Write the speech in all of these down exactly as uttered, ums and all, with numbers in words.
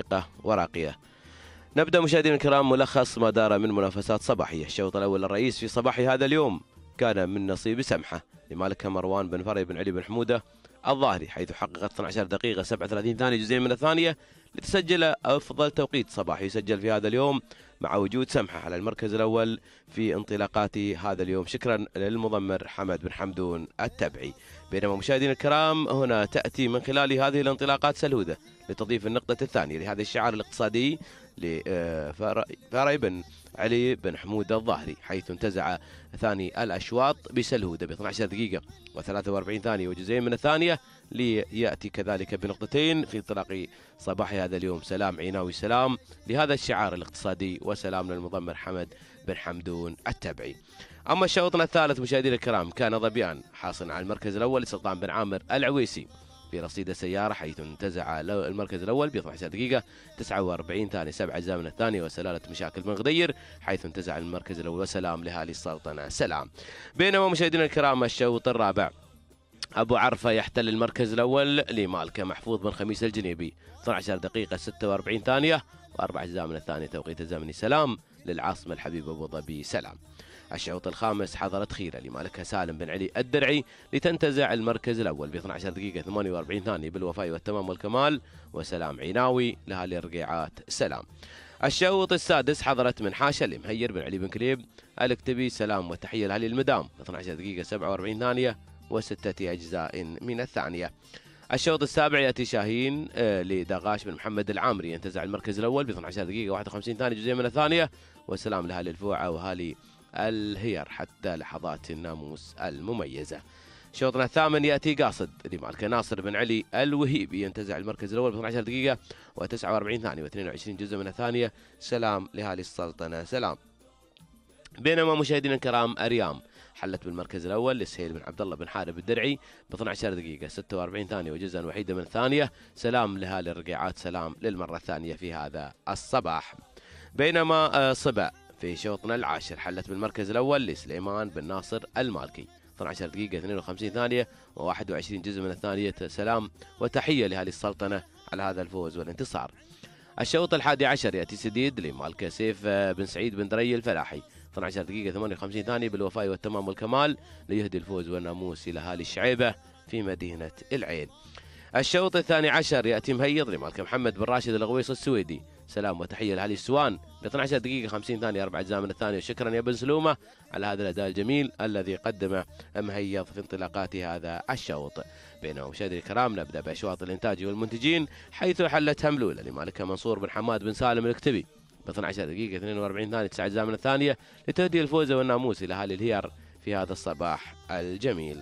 رقيقة وراقية. نبدأ مشاهدينا الكرام ملخص ما دار من منافسات صباحية. الشوط الأول الرئيس في صباحي هذا اليوم كان من نصيب سمحة لمالكها مروان بن فري بن علي بن حمودة الظاهري، حيث حققت اثنتي عشرة دقيقة سبعة وثلاثين ثانية جزئين من الثانية لتسجل أفضل توقيت صباحي يسجل في هذا اليوم مع وجود سمحة على المركز الأول في انطلاقات هذا اليوم، شكرا للمضمر حمد بن حمدون التبعي. بينما مشاهدينا الكرام هنا تأتي من خلال هذه الانطلاقات سلهودة لتضيف النقطة الثانية لهذا الشعار الاقتصادي لفاري بن علي بن حمود الظاهري، حيث انتزع ثاني الأشواط بسلهودة ب اثنتي عشرة دقيقة وثلاثة وأربعين ثانية وجزئين من الثانية، ليأتي كذلك بنقطتين في انطلاق صباح هذا اليوم. سلام عيناوي سلام لهذا الشعار الاقتصادي، وسلام للمضمر حمد بن حمدون التبعي. أما شوطنا الثالث مشاهدينا الكرام كان ظبيان حاصل على المركز الأول لسلطان بن عامر العويسي في رصيد السيارة، حيث انتزع المركز الأول ب اثنتي عشرة دقيقة تسعة وأربعين ثانية سبع أجزاء من الثانية، وسلالة مشاكل بن غدير حيث انتزع المركز الأول، وسلام لهالي السلطنة سلام. بينما مشاهدينا الكرام الشوط الرابع أبو عرفة يحتل المركز الأول لمالكه محفوظ بن خميس الجنيبي اثنتي عشرة دقيقة ستة وأربعين ثانية وأربع أجزاء من الثانية توقيت الزمني، سلام للعاصمة الحبيب أبو ظبي سلام. الشوط الخامس حضرت خيرة لمالكها سالم بن علي الدرعي لتنتزع المركز الأول ب اثنتي عشرة دقيقة ثمانية وأربعين ثانية بالوفاء والتمام والكمال، وسلام عيناوي لهالي الرقيعات سلام. الشوط السادس حضرت من حاشا لمهير بن علي بن كليب الكتبي، سلام وتحية لهالي المدام ب اثنتي عشرة دقيقة سبعة وأربعين ثانية وستة أجزاء من الثانية. الشوط السابع يأتي شاهين لدغاش بن محمد العامري ينتزع المركز الأول ب اثنتي عشرة دقيقة واحد وخمسين ثانية جزئين من الثانية، وسلام لهالي الفوعة وهالي الهير حتى لحظات الناموس المميزة. شوطنا الثامن يأتي قاصد لمالكه ناصر بن علي الوهيبي ينتزع المركز الأول ب اثنتي عشرة دقيقة وتسعة وأربعين ثانية واثنين وعشرين جزء من الثانية، سلام لهالي السلطنة سلام. بينما مشاهدينا الكرام أريام حلت بالمركز الأول لسهيل بن عبد الله بن حارب الدرعي ب اثنتي عشرة دقيقة ستة وأربعين ثانية وجزءا وحيدا من الثانية، سلام لهالي الرقيعات سلام للمرة الثانية في هذا الصباح. بينما صبا في شوطنا العاشر حلت بالمركز الأول لسليمان بن ناصر المالكي اثنتي عشرة دقيقة اثنين وخمسين ثانية وواحد وعشرين جزء من الثانية، سلام وتحية لهالي السلطنة على هذا الفوز والانتصار. الشوط الحادي عشر يأتي سديد لمالكه سيف بن سعيد بن دري الفلاحي اثنتي عشرة دقيقة ثمانية وخمسين ثانية بالوفاء والتمام والكمال، ليهدي الفوز والناموس إلى أهالي الشعيبة في مدينة العين. الشوط الثاني عشر يأتي مهيض لمالكه محمد بن راشد الغويص السويدي، سلام وتحية لأهالي السوان ب اثنتي عشرة دقيقة خمسين ثانية أربع أجزاء من الثانية، وشكرا يا بن سلومة على هذا الأداء الجميل الذي قدمه مهيض في انطلاقات هذا الشوط. بينما مشاهدينا الكرام نبدأ بأشواط الإنتاج والمنتجين، حيث حلت هملولة لمالكها منصور بن حماد بن سالم الكتبي ب اثنتي عشرة دقيقة اثنين وأربعين ثانية تسع أجزاء من الثانية لتهدي الفوز والناموس إلى أهالي الهيار في هذا الصباح الجميل.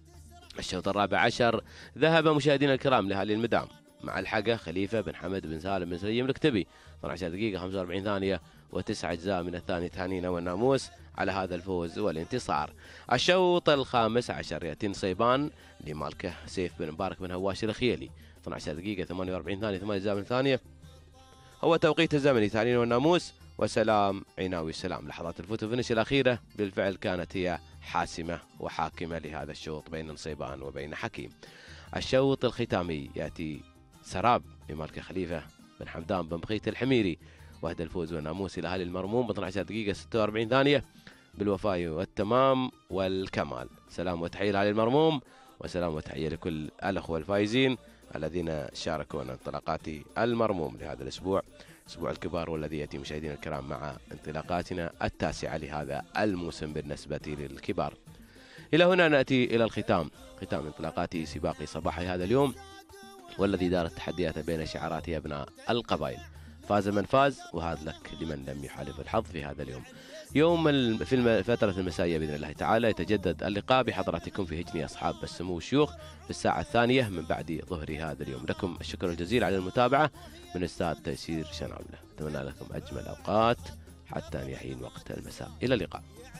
الشوط الرابع عشر ذهب مشاهدينا الكرام لأهالي المدام مع الحقه خليفة بن حمد بن سالم بن سليم الكتبي اثنتي عشرة دقيقة خمسة وأربعين ثانية وتسع أجزاء من الثانية، تهانينا والناموس على هذا الفوز والانتصار. الشوط الخامس عشر يأتي نصيبان لمالكه سيف بن مبارك بن هواش الخيلي اثنتي عشرة دقيقة ثمانية وأربعين ثانية ثمانية أجزاء من الثانية، هو توقيت الزمني تهانينا والناموس، وسلام عيناوي السلام. لحظات الفوتو فينش الأخيرة بالفعل كانت هي حاسمة وحاكمة لهذا الشوط بين نصيبان وبين حكيم. الشوط الختامي يأتي سراب لمالكه خليفة بن حمدان بن بخيت الحميري وهدى الفوز والناموس إلى أهالي المرموم ب اثنتي عشرة دقيقة ستة وأربعين ثانية بالوفاء والتمام والكمال، سلام وتحية لأهالي المرموم، وسلام وتحية لكل الأخوة الفائزين الذين شاركونا انطلاقات المرموم لهذا الأسبوع، أسبوع الكبار، والذي يأتي مشاهدينا الكرام مع انطلاقاتنا التاسعة لهذا الموسم بالنسبة للكبار. إلى هنا نأتي إلى الختام، ختام انطلاقات سباق صباح هذا اليوم، والذي دارت تحديات بين شعارات أبناء القبائل. فاز من فاز، وهذا لك لمن لم يحالف الحظ في هذا اليوم. يوم في الفترة المسائية بإذن الله تعالى يتجدد اللقاء بحضراتكم في هجني أصحاب السمو الشيوخ في الساعة الثانية من بعد ظهر هذا اليوم. لكم الشكر الجزيل على المتابعة من أستاذ تيسير شنعبلة. أتمنى لكم أجمل أوقات حتى أن يحين وقت المساء. إلى اللقاء.